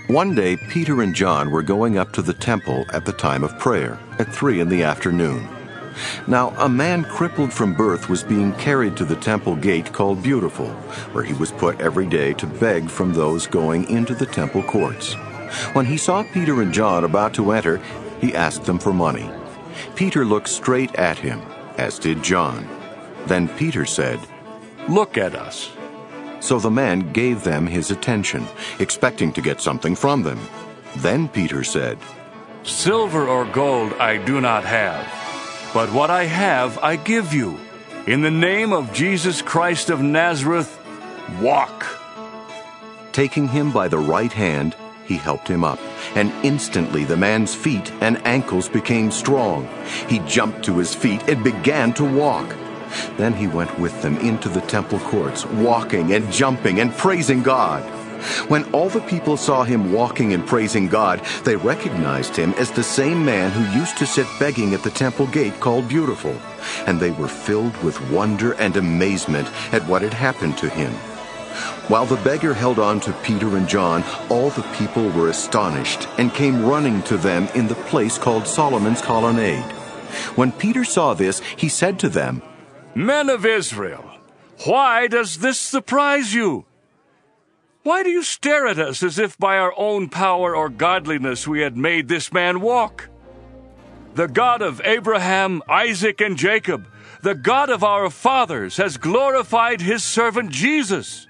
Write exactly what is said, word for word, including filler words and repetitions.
One day, Peter and John were going up to the temple at the time of prayer, at three in the afternoon. Now, a man crippled from birth was being carried to the temple gate called Beautiful, where he was put every day to beg from those going into the temple courts. When he saw Peter and John about to enter, he asked them for money. Peter looked straight at him, as did John. Then Peter said, "Look at us." So the man gave them his attention, expecting to get something from them. Then Peter said, "Silver or gold I do not have, but what I have I give you. In the name of Jesus Christ of Nazareth, walk." Taking him by the right hand, he helped him up, and instantly the man's feet and ankles became strong. He jumped to his feet and began to walk. Then he went with them into the temple courts, walking and jumping and praising God. When all the people saw him walking and praising God, they recognized him as the same man who used to sit begging at the temple gate called Beautiful, and they were filled with wonder and amazement at what had happened to him. While the beggar held on to Peter and John, all the people were astonished and came running to them in the place called Solomon's Colonnade. When Peter saw this, he said to them, "Men of Israel, why does this surprise you? Why do you stare at us as if by our own power or godliness we had made this man walk? The God of Abraham, Isaac, and Jacob, the God of our fathers, has glorified his servant Jesus.